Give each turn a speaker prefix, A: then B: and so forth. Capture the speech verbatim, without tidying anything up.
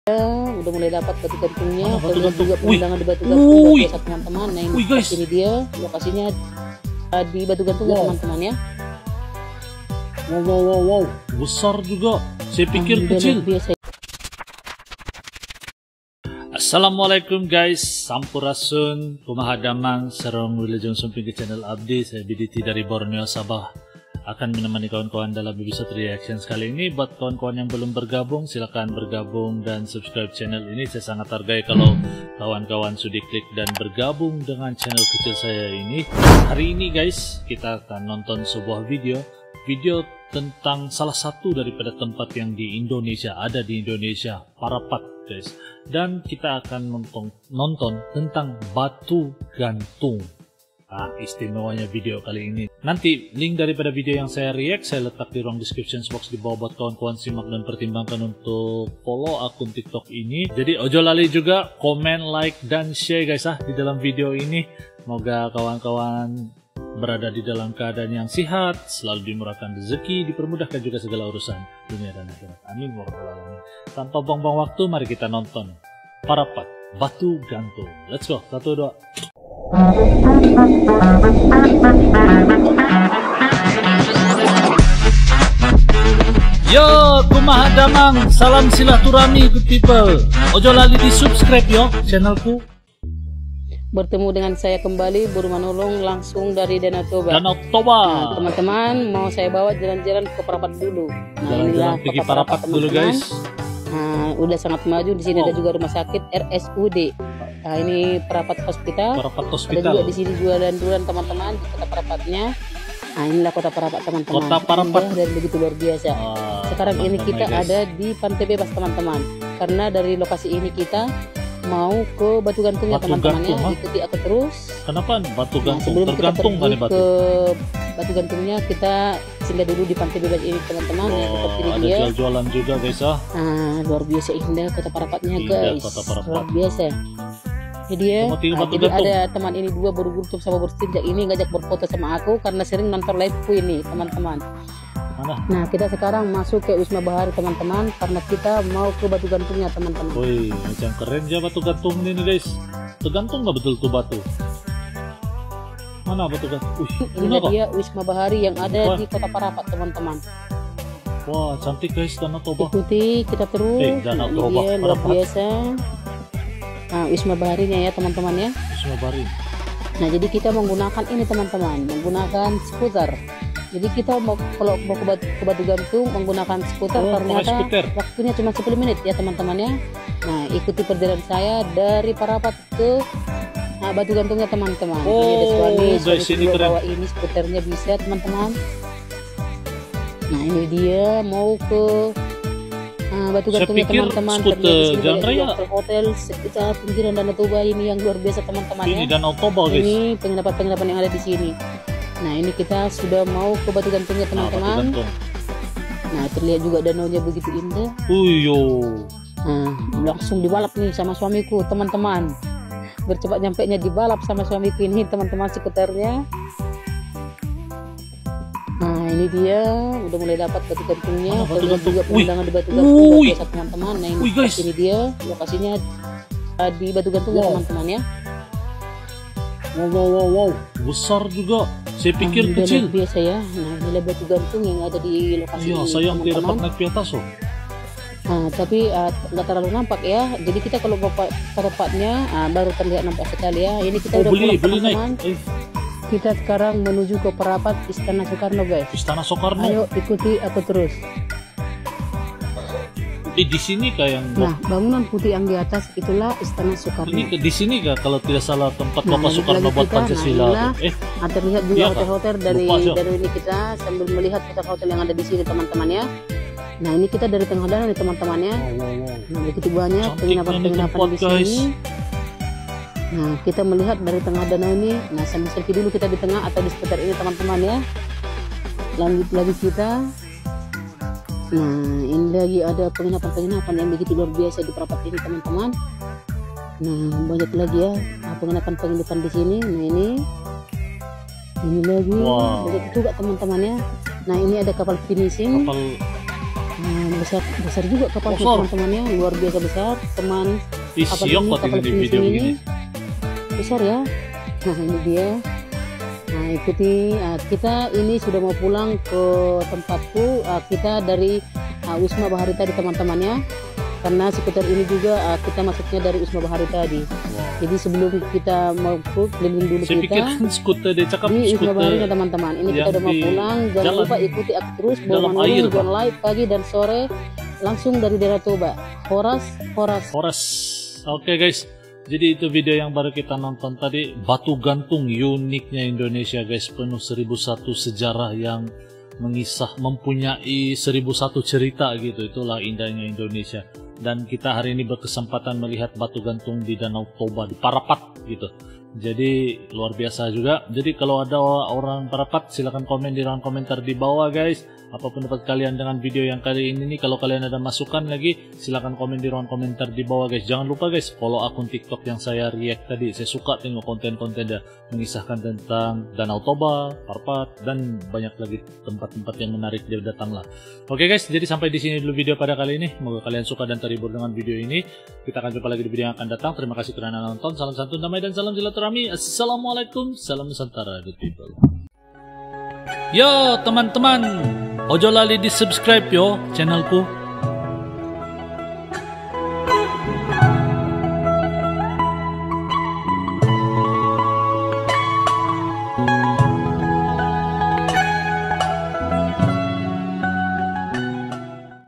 A: udah mulai dapat batu gantungnya.
B: Mana batu
A: Terlihat
B: gantung?
A: juga
B: Wih.
A: pemandangan di batu gantung luar
B: Wih.
A: biasa teman-teman. Nah ini
B: Wih, guys.
A: ini dia lokasinya uh, di batu gantungnya
B: Wow.
A: teman-teman ya.
B: Wow, wow, wow, wow. Besar juga. Saya pikir
A: Ah, udah
B: kecil.
A: luar biasa.
B: Assalamualaikum guys, sampurasun, kumaha damang, sareng wilujeng sumping ke channel Abdi. Saya B D T dari Borneo, Sabah, akan menemani kawan-kawan dalam episode reaction kali ini. Buat kawan-kawan yang belum bergabung, silakan bergabung dan subscribe channel ini. Saya sangat hargai kalau kawan-kawan sudah klik dan bergabung dengan channel kecil saya ini. Hari ini guys, kita akan nonton sebuah video video tentang salah satu daripada tempat yang di Indonesia, ada di Indonesia, Parapat guys. Dan kita akan nonton, nonton tentang batu gantung. Nah, istimewanya video kali ini. Nanti link daripada video yang saya react saya letak di ruang description box di bawah buat kawan-kawan simak dan pertimbangkan untuk follow akun TikTok ini. Jadi ojo lali juga komen, like, dan share guys ah di dalam video ini. Semoga kawan-kawan berada di dalam keadaan yang sehat, selalu dimurahkan rezeki, dipermudahkan juga segala urusan dunia dan akhirat. Amin warahmatullahi wabarakatuh. Tanpa buang-buang waktu, mari kita nonton Parapat batu gantung. Let's go. Satu dua. Yo, kumaha damang, salam silaturahmi good people. Ojo lali di subscribe yo channelku.
A: Bertemu dengan saya kembali Buru Manulung langsung dari Danau Toba.
B: Danau Toba.
A: Nah, teman-teman mau saya bawa jalan-jalan ke Parapat dulu. Nah,
B: Jalan-jalan pergi
A: kota
B: Parapat dulu
A: teman-teman.
B: guys.
A: Nah, udah sangat maju. Di sini
B: Oh.
A: ada juga rumah sakit R S U D. Nah, ini Parapat Hospital.
B: Parapat
A: Ada
B: Hospital.
A: juga di sini jualan-jualan teman-teman di kota Parapatnya. Nah, inilah kota Parapat teman-teman.
B: Kota Parapat.
A: Indah dan begitu luar biasa.
B: Ah,
A: Sekarang ini
B: teman-teman,
A: kita
B: guys.
A: ada di Pantai Bebas teman-teman. Karena dari lokasi ini kita mau ke batu gantungnya
B: Batu
A: teman-teman ya.
B: gantung, ha?
A: Ikuti aku terus.
B: Kenapa batu
A: Nah,
B: gantung?
A: sebelum kita
B: Tergantung
A: pergi
B: kan batu.
A: ke batu gantungnya, kita singgah dulu di Pantai Bebas ini teman-teman. Nah,
B: Oh,
A: seperti ini
B: ada
A: dia.
B: jual-jualan juga guys ah.
A: Nah, luar biasa indah kota Parapatnya
B: Indah
A: guys.
B: kota Parapat.
A: Luar biasa. Jadi ya,
B: Cuma tinggal
A: nah,
B: batu
A: jadi
B: gantung.
A: ada teman ini dua bergurau sama berstinjak ini ngajak berfoto sama aku karena sering nonton liveku ini teman-teman.
B: Mana?
A: Nah, kita sekarang masuk ke Wisma Bahari teman-teman karena kita mau ke batu gantungnya teman-teman.
B: Woi, macam keren ya batu gantung ini nih guys. Tergantung nggak betul tuh batu. Mana batu gantung? Wih, ini
A: Inilah
B: apa?
A: dia Wisma Bahari yang ada
B: Wah.
A: di kota Parapat teman-teman.
B: Wah, cantik guys Danau Toba.
A: Ikuti kita terus.
B: Eh, Danau
A: Nah, ini
B: Toba,
A: dia luar
B: Parapat.
A: biasa. Nah, Wisma Baharinya ya teman-teman ya.
B: Semua bari.
A: Nah, jadi kita menggunakan ini teman-teman, menggunakan skuter. Jadi kita mau kalau mau ke batu, ke batu gantung menggunakan skuter,
B: Oh,
A: ternyata
B: pakai skuter.
A: waktunya cuma sepuluh menit ya teman-teman ya. Nah, ikuti perjalanan saya dari Parapat ke nah, batu gantungnya teman-teman. Ini ada
B: Oh,
A: suami,
B: guys,
A: suami
B: ini
A: kedua
B: keren.
A: bawa ini skuternya bisa teman-teman. Nah, ini dia mau ke nah, batu
B: Saya
A: gantungnya
B: pikir
A: teman-teman.
B: skuter
A: Terlihat di sini
B: jalan
A: banyak
B: raya.
A: hotel-hotel sekitar pinggiran Danau Toba ini yang luar biasa teman-teman
B: Ini
A: ya.
B: Danau Toba guys.
A: Ini penginapan-penginapan yang ada di sini. Nah, ini kita sudah mau ke batu gantungnya
B: Nah, batu
A: teman-teman.
B: gantung.
A: Nah, terlihat juga danaunya begitu indah.
B: Uyo.
A: Nah, langsung dibalap nih sama suamiku teman-teman. Bercepat nyampainya dibalap sama suamiku ini teman-teman skuternya. Nah, ini dia udah mulai dapat batu gantungnya.
B: Mana batu
A: Terlihat
B: gantung?
A: juga
B: Wih.
A: pemandangan di batu gantung luar
B: Wih.
A: biasa teman-teman. Nah, ini,
B: Wih, guys.
A: ini dia lokasinya uh, di batu gantungnya
B: Wow.
A: teman-teman ya.
B: Wow, wow, wow, wow. Besar juga. Saya pikir
A: Nah, ini
B: kecil.
A: luar biasa ya. Nah, inilah batu gantung yang ada di lokasi
B: Iya,
A: ini
B: sayang tidak dapat
A: teman-teman.
B: naik ke atas oh.
A: Nah, tapi uh, nggak terlalu nampak ya. Jadi kita kalau bapak ke tempatnya uh, baru terlihat nampak sekali ya. Ini kita
B: Oh,
A: udah
B: beli,
A: pulang
B: beli naik.
A: teman-teman.
B: Eh,
A: Kita sekarang menuju ke Parapat Istana Soekarno guys.
B: Istana Soekarno.
A: Ayo ikuti aku terus.
B: Eh, di sini kah yang
A: Nah, bangunan putih yang di atas itulah Istana Soekarno.
B: ini ke- di sini kah kalau tidak salah tempat
A: Nah,
B: Bapak
A: lanjut
B: Soekarno
A: lagi
B: buat
A: kita.
B: Pancasila.
A: Nah,
B: tuh. Eh,
A: Nah, terlihat juga
B: Iya, Kak.
A: hotel-hotel dari
B: Lupa, Syok.
A: dari ini kita sambil melihat hotel-hotel yang ada di sini teman-teman ya. Nah, ini kita dari tengah danau nih teman-teman ya.
B: wow, wow, wow.
A: Nah, begitu banyak
B: Cantiknya
A: penginapan-penginapan
B: nih
A: di
B: tempat, guys.
A: sini. Nah, kita melihat dari tengah danau ini. Nah, sambil selfie dulu kita di tengah atau di sekitar ini teman-teman ya. Lanjut lagi kita. Nah, ini lagi ada penginapan-penginapan yang begitu luar biasa di Parapat ini teman-teman. Nah, banyak lagi ya ah, penginapan-penginapan di sini. Nah, ini ini lagi
B: Wow.
A: banyak juga teman-teman ya. Nah, ini ada kapal finishing.
B: Kapal
A: Nah, besar besar juga kapal teman-temannya, luar biasa besar teman. Kapal
B: Isiok
A: ini, kapal
B: di video
A: ini
B: begini.
A: besar ya. Nah ini dia. Nah ikuti, uh, kita ini sudah mau pulang ke tempatku. Uh, kita dari uh, Wisma Bahari tadi teman-temannya, karena sekitar ini juga uh, kita masuknya dari Wisma Bahari tadi.
B: Wow.
A: Jadi sebelum kita mau keliling dulu
B: Saya
A: kita
B: pikir skuter dia cakap
A: di Wisma Bahari
B: skuter
A: teman-teman. Ini kita
B: yang
A: udah mau
B: di
A: pulang. Jangan
B: jalan-
A: lupa ikuti aku terus.
B: dalam
A: Bawa
B: air,
A: Jangan
B: Pak.
A: live pagi dan sore langsung dari daerah Toba. Horas, Horas.
B: Horas. Oke guys, jadi itu video yang baru kita nonton tadi, batu gantung uniknya Indonesia guys, penuh seribu satu sejarah yang mengisah, mempunyai seribu satu cerita gitu. Itulah indahnya Indonesia. Dan kita hari ini berkesempatan melihat batu gantung di Danau Toba, di Parapat gitu. Jadi luar biasa juga. Jadi kalau ada orang Parapat, silahkan komen di ruang komentar di bawah guys. Apa pendapat kalian dengan video yang kali ini nih? Kalau kalian ada masukan lagi, silahkan komen di ruang komentar di bawah guys. Jangan lupa guys, follow akun TikTok yang saya react tadi. Saya suka tengok konten-konten dia mengisahkan tentang Danau Toba, Parapat, dan banyak lagi tempat-tempat yang menarik dia datang lah. Oke guys, jadi sampai di sini dulu video pada kali ini. Semoga kalian suka dan terhibur dengan video ini. Kita akan jumpa lagi di video yang akan datang. Terima kasih karena nonton. Salam santun, damai, dan salam silaturahmi. Assalamualaikum, salam Nusantara, good people. Yo teman-teman, ojo lali di subscribe yo channelku.